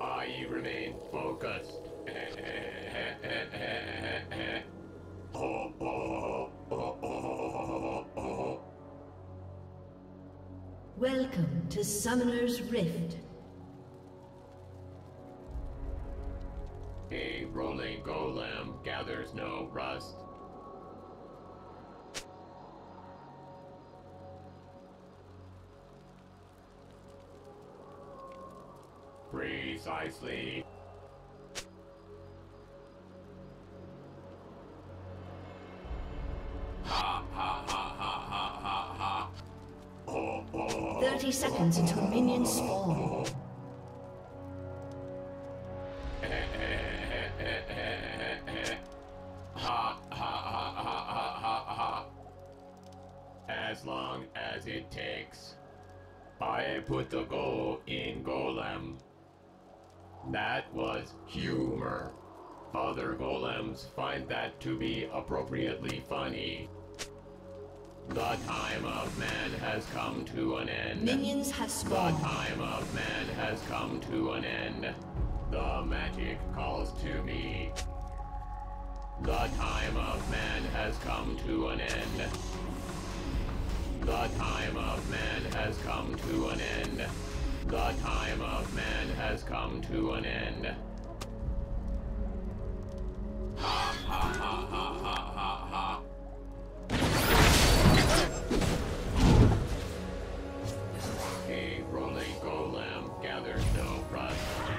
I remain focused. Welcome to Summoner's Rift. A rolling golem gathers no rust. Precisely. Ha ha ha ha ha ha ha. 30 seconds until minions spawn. Ha ha ha ha ha ha ha. As long as it takes. I put the go in golem. That was humor. Other golems find that to be appropriately funny. The time of man has come to an end. Minions have spawned. The time of man has come to an end. The magic calls to me. The time of man has come to an end. The time of man has come to an end. The time of man has come to an end. Ha ha ha ha ha ha ha. A rolling golem gathers no rust.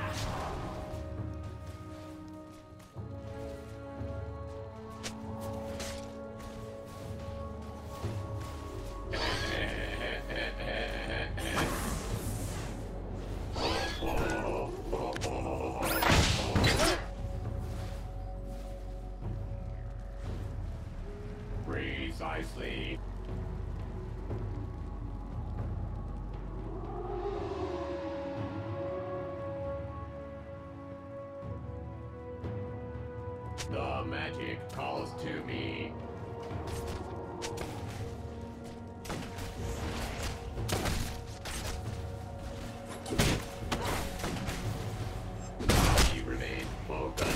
Precisely. The magic calls to me. I remain focused.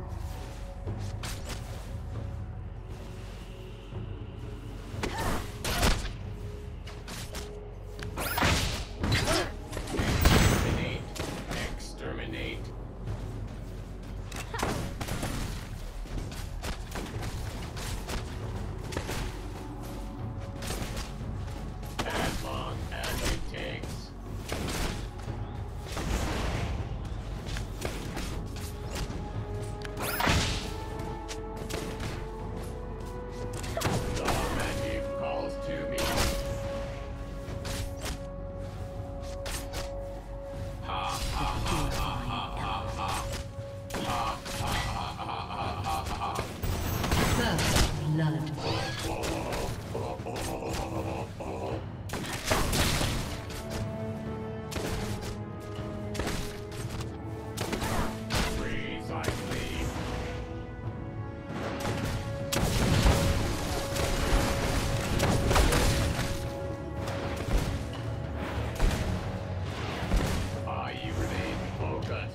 Exterminate. As long as it takes. The magic calls to me. Ha ha ha ha ha ha ha. Ha ha ha ha ha ha ha. First blood. Precisely. I remain focused.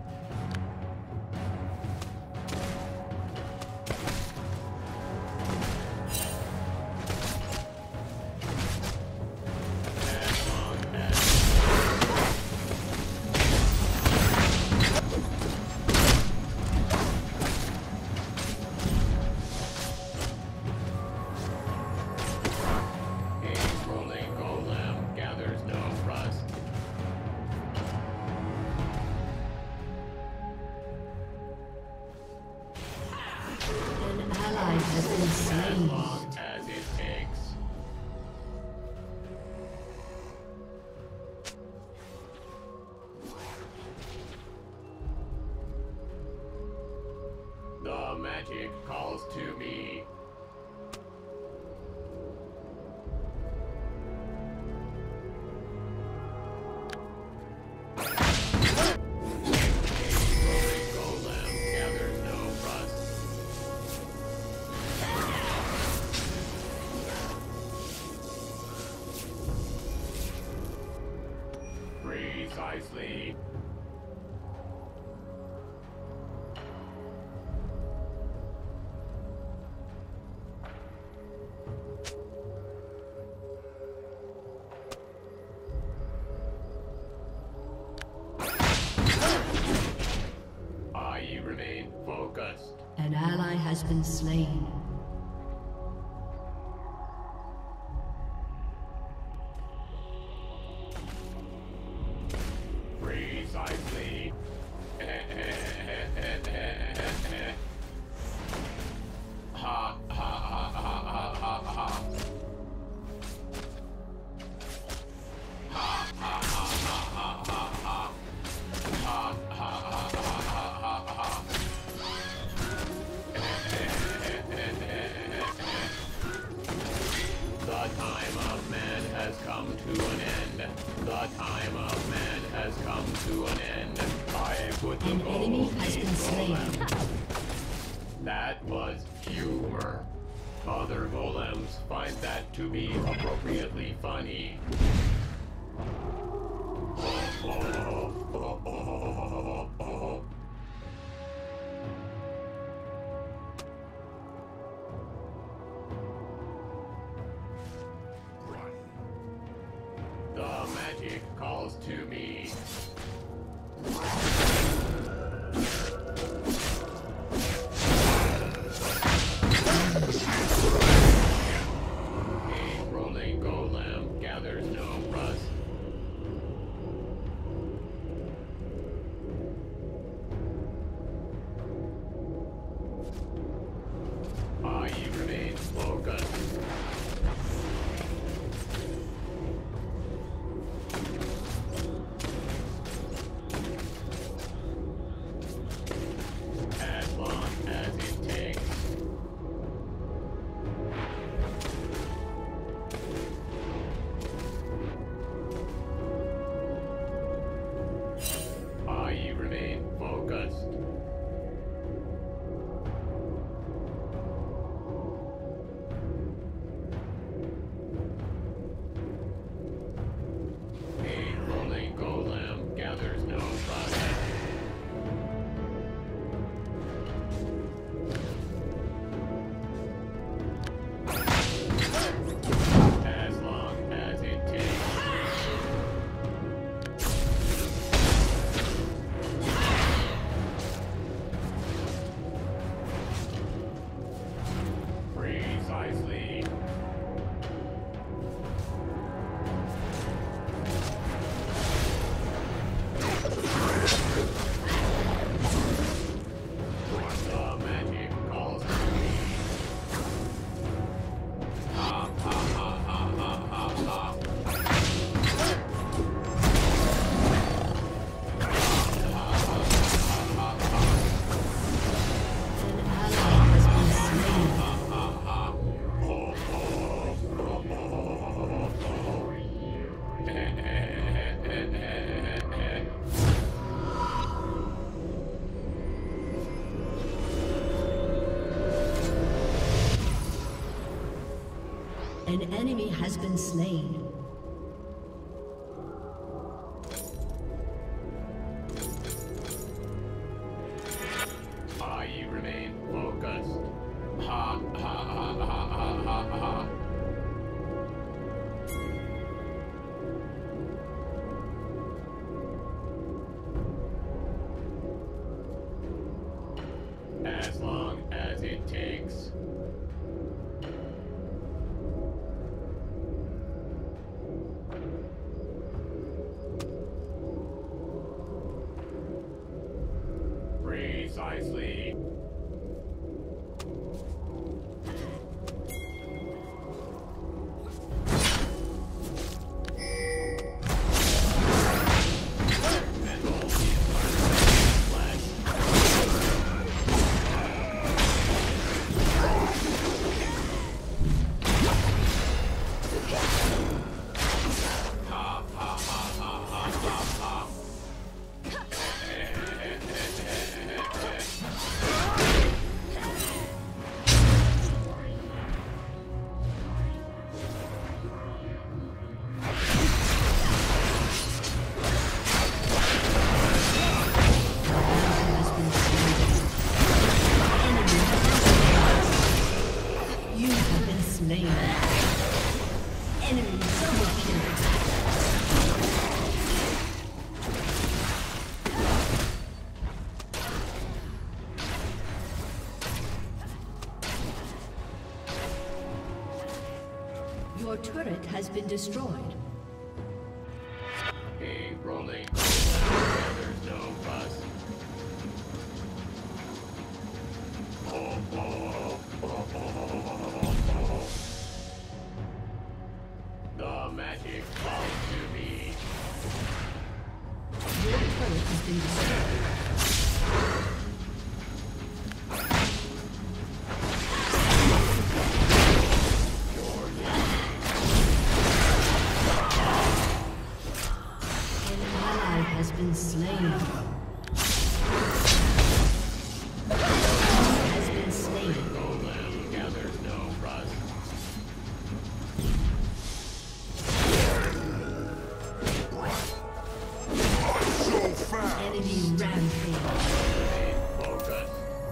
As long as a rolling golem gathers no rust. An ally has been As slain. long as it takes. The magic calls to me. Rolling golem gathers no rust. Precisely. has been slain. Precisely. Ha ha ha ha ha ha ha. The time of man has come to an end. The time of man has come to an end. I put the An enemy has been slain. That was humor. Other golems find that to be appropriately funny. The magic calls to me. A rolling golem gathers no rust. I remain focused. As long as it takes. I remain focused. A rolling golem gathers no rust. As long as it takes. Precisely. The magic calls to me. Ha ha ha ha ha ha ha. An ally has been slain. An enemy has been slain. I remain focused. Ha ha ha ha ha ha ha. As long as it takes. Precisely. Your turret has been destroyed. A rolling golem gathers no fuss. The magic falls to me. Your turret has been destroyed. Been slain. Has been slain. Golem gathers no rust. Enemy rampage. Focus.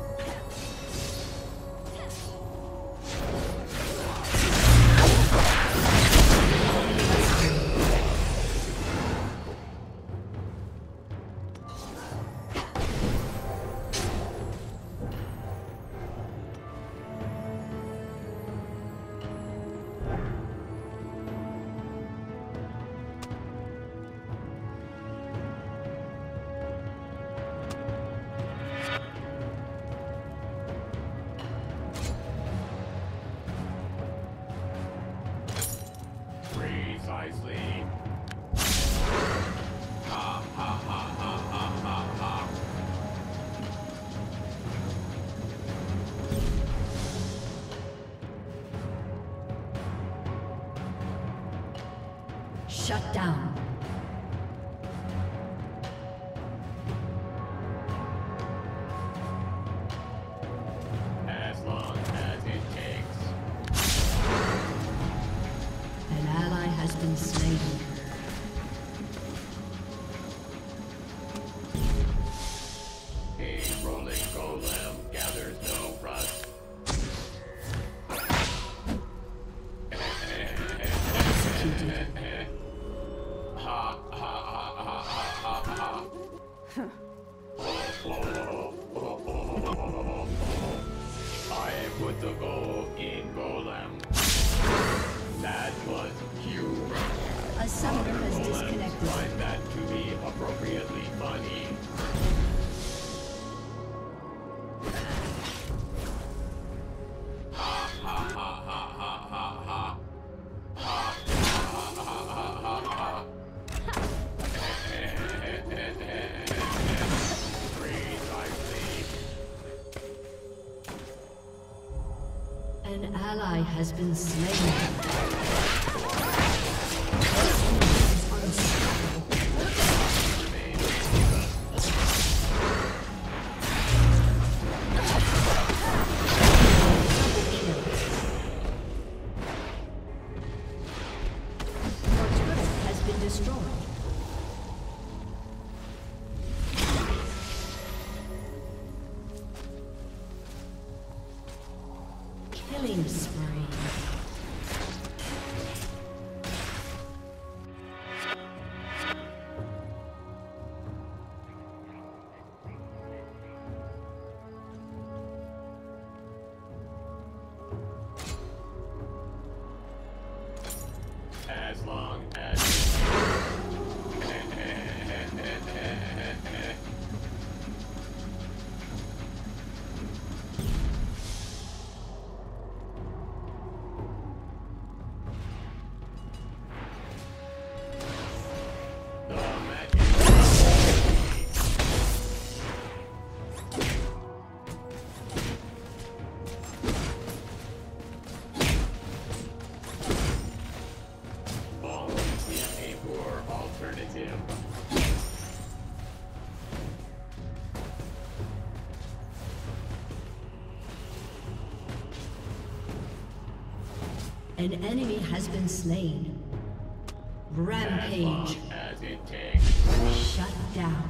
Precisely. Ha ha ha ha ha ha ha. Shut down. As long as it takes. An ally has been slain. A rolling golem gathers no rust. Executed. Ha ha ha ha ha ha ha. I put the goal in golem. That was humor. A summoner has disconnected. Find that to be appropriately funny. Ha ha ha ha ha ha ha. Ha ha ha ha ha ha. Precisely. An ally has been slain. Killing spree. As long as the magic. Always is a poor alternative. An enemy has been slain. As Rampage. long as it takes. Shut down.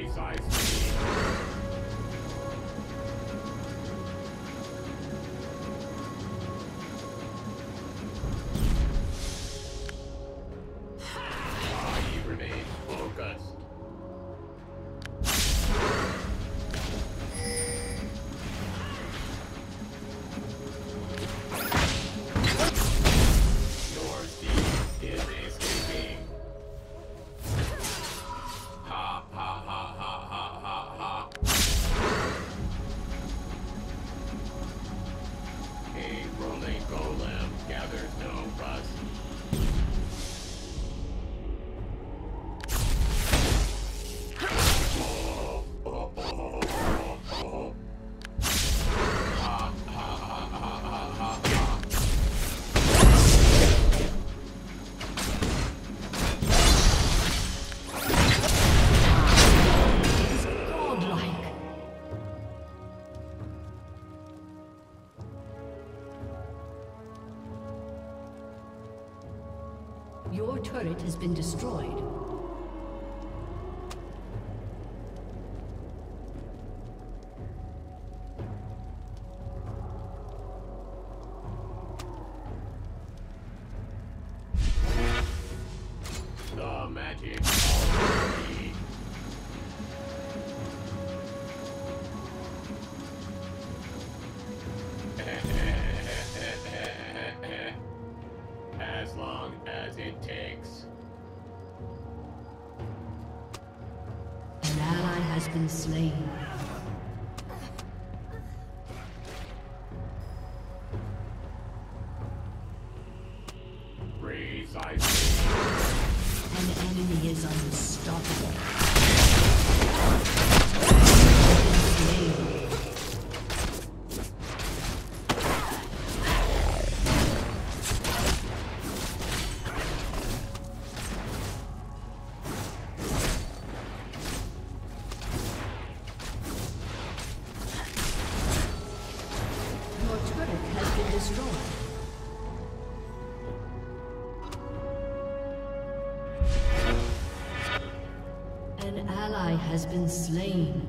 Precisely. You remain focused. Your thief is escaping. Ha ha ha ha ha ha ha. A rolling golem gathers no rust. Godlike. Your turret has been destroyed. The magic already. As long as it takes. An ally has been slain. Precisely. An enemy is unstoppable. Slain. Your turret has been destroyed. An ally has been slain.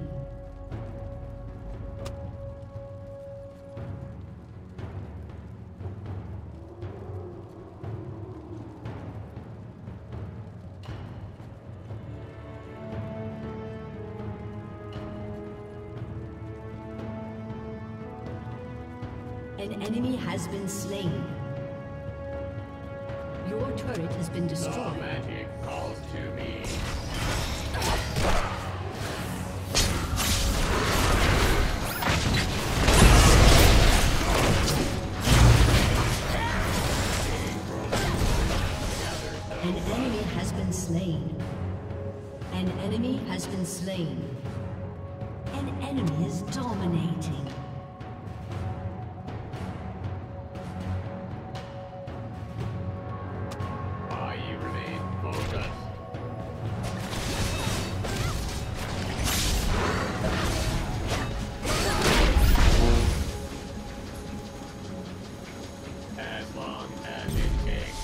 An enemy has been slain. Your turret has been The destroyed. magic calls to me. An enemy has been slain. An enemy has been slain. An enemy is dominating. You remain focused. As long as it takes.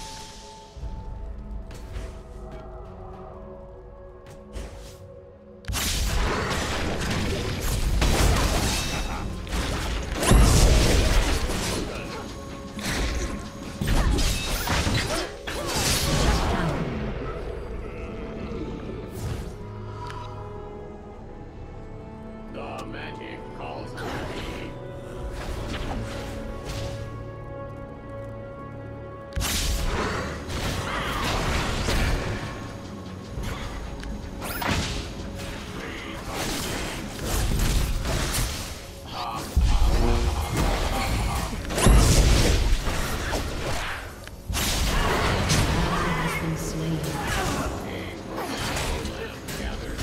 The magic calls to me. Has been slain. Gathers